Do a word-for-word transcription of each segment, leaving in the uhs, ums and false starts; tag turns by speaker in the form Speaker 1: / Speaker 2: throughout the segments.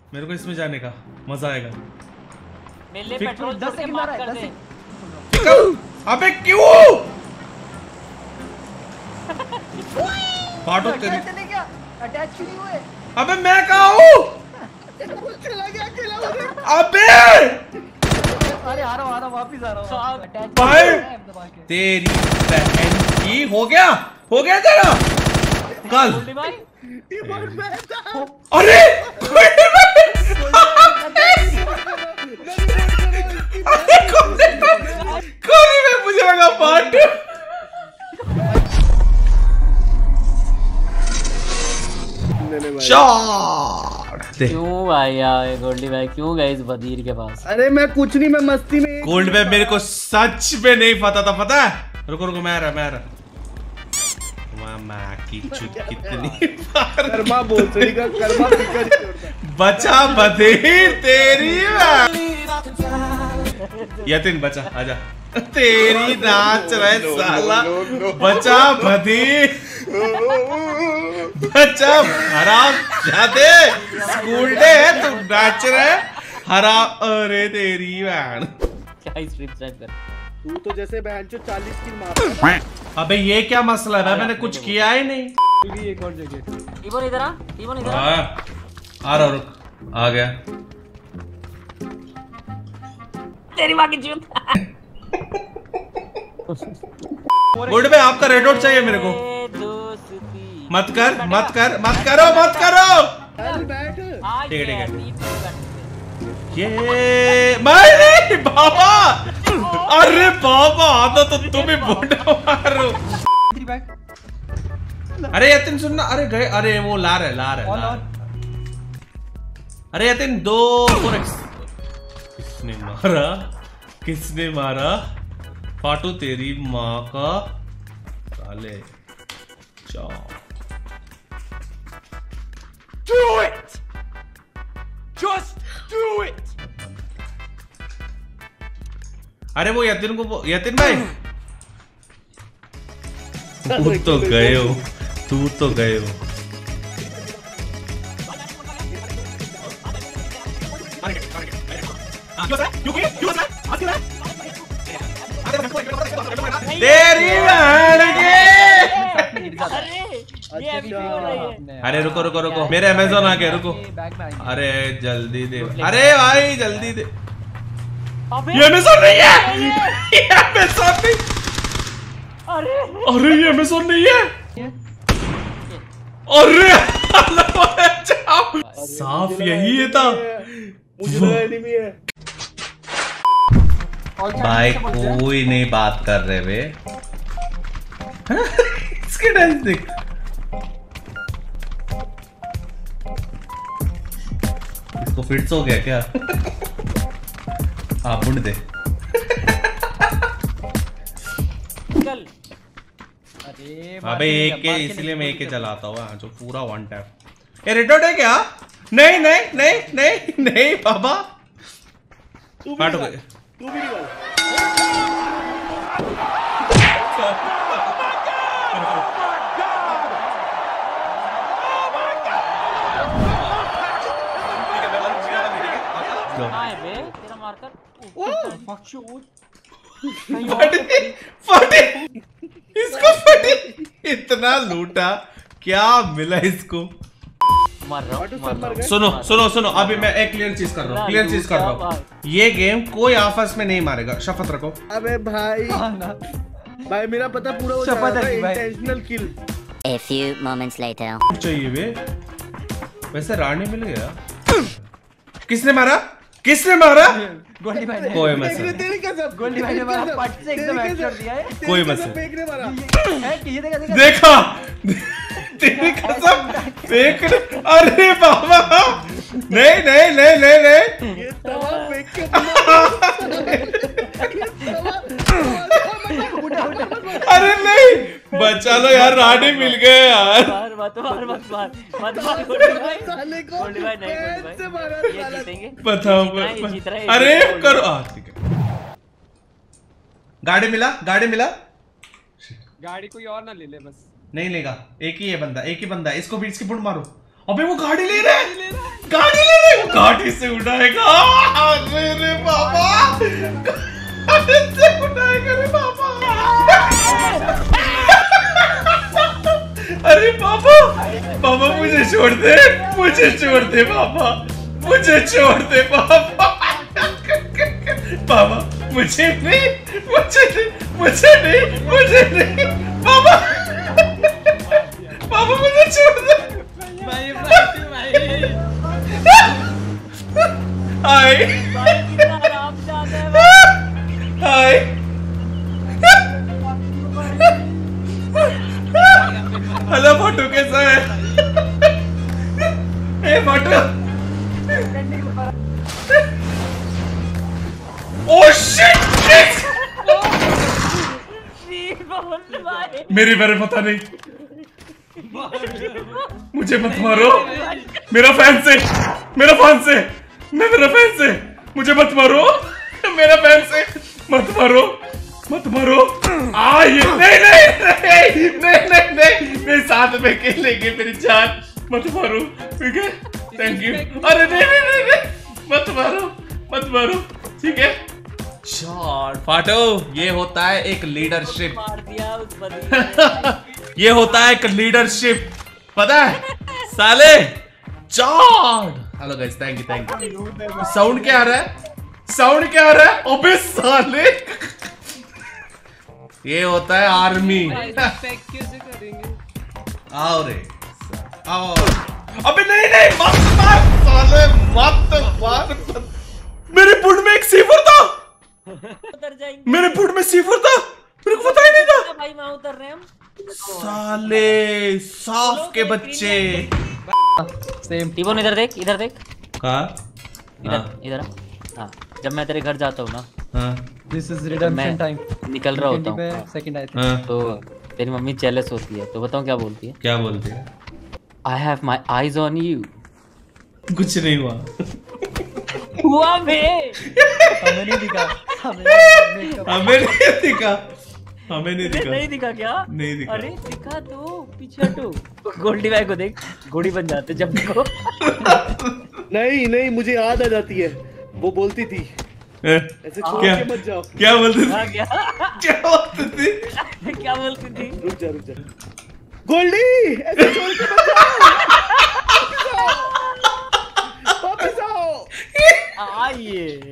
Speaker 1: मेरे को इसमें जाने का मजा आएगा।
Speaker 2: मेरे लिए पेट्रोल दस सेकंड मार कर दे।
Speaker 1: अबे क्यों? पाटो तेरी
Speaker 3: चले क्या? अटैच क्यों नहीं हुए?
Speaker 1: अबे मैं कहाँ हूँ?
Speaker 3: चला गया अकेला उधर।
Speaker 1: अबे
Speaker 3: अरे आ रहा हूँ आ रहा हूँ वापिस आ रहा हूँ। अटैच
Speaker 1: भाई तेरी बहन की हो गया हो गया तेरा कल। अरे कोई में मुझे लगा पार्ट।
Speaker 2: क्यों भाई यार गोल्डी भाई क्यों गए इस बदीर के पास?
Speaker 4: अरे मैं कुछ नहीं, मैं मस्ती में।
Speaker 1: गोल्ड में मेरे को सच में नहीं पता था। पता है रुको रुको मैं रहा मैं रहा माँ की चुत कितनी
Speaker 4: कर्मा बोलते का कर्मा
Speaker 1: बचा बधीर तेरी यतिन बचा आजा तेरी नाच रहे साला बचा बधीर बचा हराम जाते स्कूल डे है तुम नाच रहे हराम। अरे तेरी बहन
Speaker 2: क्या स्ट्रिप स्ट्राइप कर
Speaker 4: तू तो जैसे बहन जो चालीस की मार।
Speaker 1: अबे ये क्या मसला है? मैंने कुछ किया ही नहीं।
Speaker 4: एक और जगह
Speaker 2: इबन इधर आ इबन इधर आ
Speaker 1: आ रहा रुक आ गया
Speaker 2: तेरी मां की चूत।
Speaker 1: गुड में आपका रेड डॉट चाहिए मेरे को। मत कर मत कर मत करो मत करो। ठीक है ठीक है ये मैं बाबा। अरे बाबा आधा तो तुम ही बूढ़ा मारो। अरे यतिन सुनना। अरे गए अरे वो ला रहे ला रहे ला रहे। अरे यतिन दो किसने मारा किसने मारा? पाटू तेरी माँ का साले। चाओ
Speaker 5: Do it! Just do it!
Speaker 1: अरे वो यतिन को यतिन भाई तू तो गए हो तू तो गए हो। तेरी अरे रुको रुको रुको मेरे अमेज़न आ गया रुको। अरे जल्दी दे अरे भाई जल्दी दे। ये अमेज़न नहीं है ये अमेज़न नहीं।
Speaker 2: अरे
Speaker 1: अरे ये अमेज़न नहीं है। अरे साफ यही है था।
Speaker 4: मुझे एनिमी है
Speaker 1: भाई कोई नहीं बात कर रहे वे। इसके डांस देख। इसको फिट्स हो गया क्या? आप बुंड दे।
Speaker 2: चल
Speaker 1: अबे एक के इसलिए मैं एक के चलाता हुआ जो पूरा वन टैप। ये रेड डॉट है क्या? नहीं नहीं नहीं नहीं नहीं बाबा काट हो गए।
Speaker 4: तू भी निकाल।
Speaker 2: तेरा मारकर
Speaker 1: फटी फटी इसको फटी। इतना लूटा क्या मिला इसको?
Speaker 2: मार रहा हूं, मार रहा हूं।
Speaker 1: सुनो सुनो सुनो अभी मैं एक क्लियर चीज कर रहा हूँ क्लियर चीज कर रहा हूँ। ये गेम कोई आपस में नहीं मारेगा। शपथ रखो।
Speaker 4: अबे भाई भाई मेरा पता पूरा हो जाएगा। Intentional kill.
Speaker 6: A few moments later.
Speaker 1: चाहिए वे वैसे रानी मिल गया। किसने मारा किसने मारा?
Speaker 3: गोल्डी भाई ने
Speaker 1: कोई मसला
Speaker 4: तेरी कसम
Speaker 3: गोल्डी भाई ने मारा पट से एकदम हेडशॉट दिया है।
Speaker 1: कोई मसला
Speaker 4: फेंक ने मारा
Speaker 3: है कि ये देखा
Speaker 1: देखा तेरी कसम फेंक। अरे बाबा नहीं नहीं नहीं नहीं नहीं
Speaker 4: ये तवा फेंक के
Speaker 1: अरे नहीं बचा लो यार रानी मिल गए यार।
Speaker 2: मार मत मार मत मार मत मार गोल्डी भाई।
Speaker 4: साले को
Speaker 2: गोल्डी भाई नहीं गोल्डी भाई
Speaker 4: से मारा
Speaker 2: ये
Speaker 4: साला।
Speaker 2: जीतेंगे।
Speaker 1: बताओ
Speaker 2: ये जीत रहा है,
Speaker 1: अरे
Speaker 2: ये जीत
Speaker 1: करो आ ठीक है। गाड़ी मिला गाड़ी मिला।
Speaker 5: गाड़ी कोई और ना ले ले बस।
Speaker 1: नहीं लेगा एक ही है बंदा एक ही बंदा है। इसको बीच की बुंड मारो। अबे वो गाड़ी ले रहा है गाड़ी ले रहा है काठी से उठाएगा मेरे बाबा, काठी से उठाएगा रे बाबा। अरे बाबा, बाबा मुझे छोड़ दे, मुझे छोड़ दे बाबा, मुझे छोड़ दे बाबा, बाबा मुझे नहीं, मुझे नहीं, मुझे नहीं, मुझे नहीं बाबा, बाबा मुझे छोड़ दे।
Speaker 2: भाई भाई
Speaker 1: हाय
Speaker 2: भाई कितना हरामजादा है भाई।
Speaker 1: हाय हेलो फोटो कैसा है? ए फोटो, ओह शिट, मेरी बारे पता नहीं, मुझे मत मारो, मेरा फैन से, मेरा फैन से, मैं मेरा फैन से, मुझे मत मारो, मेरा फैन से, मत मारो, मत मारो। आ ये नहीं नहीं नहीं नहीं नहीं नहीं नहीं साथ में खेलेंगे मेरी जान, मत मारो, ठीक है, थैंक यू। अरे नहीं नहीं नहीं नहीं मत मारो, मत मारो, ठीक है। शॉट फाटो, ये होता है एक लीडरशिप,
Speaker 2: मार दिया उस बंदे ने।
Speaker 1: ये होता है एक लीडरशिप, पता है साले। Chat hello guys, thank you thank you. Sound क्या आ रहा है? साउंड क्या आ रहा है? अबे साले, ये होता है आर्मी।
Speaker 5: कैसे करेंगे?
Speaker 1: आओ रे आओ। अबे नहीं नहीं मत मार साले, मत मार। मेरे पुट में एक सीफर था,
Speaker 2: उतर जाएंगे
Speaker 1: मेरे पुट में सीफर था, मेरे को पता ही नहीं था।
Speaker 2: भाई वहाँ उतर रहे हैं हम।
Speaker 1: साले साफ के बच्चे।
Speaker 3: सेम
Speaker 2: टीबोन इधर देख, इधर देख,
Speaker 1: कहा?
Speaker 2: इधर इधर हाँ, जब मैं तेरे घर जाता हूँ ना,
Speaker 1: हाँ
Speaker 3: दिस इज
Speaker 2: मैं
Speaker 3: रिडेम्पशन टाइम।
Speaker 2: निकल रहा होता हूँ
Speaker 3: सेकंड आई थिंक।
Speaker 1: हाँ,
Speaker 2: तो तेरी मम्मी जेलस होती है, तो बताऊँ क्या बोलती है?
Speaker 1: क्या बोलते हैं?
Speaker 2: I have my eyes on you.
Speaker 1: कुछ नहीं हुआ।
Speaker 2: हुआ बे,
Speaker 3: हमें नहीं दिखा, हमें नहीं दिखा।
Speaker 1: हमें नहीं दिखा, हमें नहीं दिखा,
Speaker 2: नहीं दिखा क्या?
Speaker 1: नहीं दिखा।
Speaker 2: अरे दिखा तो, पीछे हटो। गोल्डी भाई को देख, घोड़ी बन जाते जब देखो।
Speaker 4: नहीं नहीं मुझे याद आ जाती है, वो बोलती थी
Speaker 1: ए,
Speaker 4: ऐसे छोड़
Speaker 1: क्या?
Speaker 4: के मत जाओ।
Speaker 1: क्या बोलती थी?
Speaker 2: हाँ, क्या
Speaker 1: क्या बोलती थी?
Speaker 2: क्या बोलती थी?
Speaker 4: रुक जा रुक जा, गोल्डी ऐसे छोड़ के मत जाओ, वापस आओ।
Speaker 2: आइए।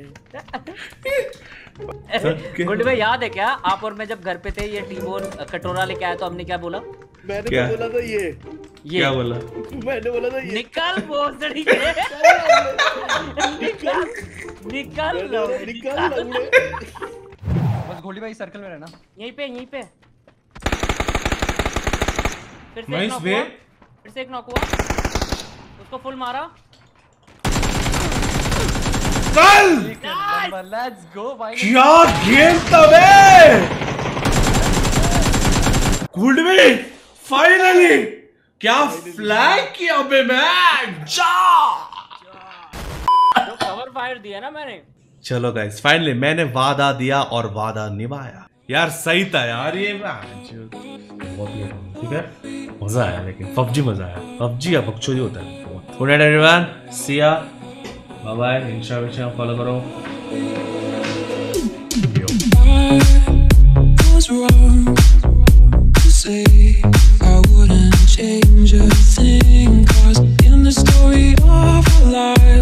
Speaker 2: गोल्डी भाई याद है क्या, आप और मैं जब घर पे थे, ये टीबोन कटोरा लेके आया तो हमने क्या बोला?
Speaker 4: मैंने
Speaker 1: क्या?
Speaker 4: तो बोला था ये,
Speaker 2: ये
Speaker 1: क्या बोला?
Speaker 4: मैंने बोला था ये,
Speaker 2: निकल भोसड़ी के। निकल निकल
Speaker 4: मैंने- निकाल लौड़े।
Speaker 3: बस गोल्डी भाई सर्कल में रहना।
Speaker 2: यहीं पे यहीं पे। फिर से एक
Speaker 1: नाइस
Speaker 2: नॉक
Speaker 1: बे।
Speaker 2: हुआ, फिर से एक नॉक हुआ, उसको फुल मारा।
Speaker 1: चल
Speaker 3: लेट्स गो भाई।
Speaker 1: क्या गेम था बे। गुड में फाइनली क्या फ्लैग किया बे मैं। जा
Speaker 2: तो कवर फायर दिया ना मैंने।
Speaker 1: चलो गाइस, फाइनली मैंने वादा दिया और वादा निभाया। यार सही था यार ये, बहुत ही ठीक है, मजा आया। लेकिन पबजी मजा आया, पबजी या बकचोदी होता है। Good night everyone, see ya, bye bye. Instagram follow करो।
Speaker 7: was wrong to say I wouldn't change a thing, 'cause in the story of our life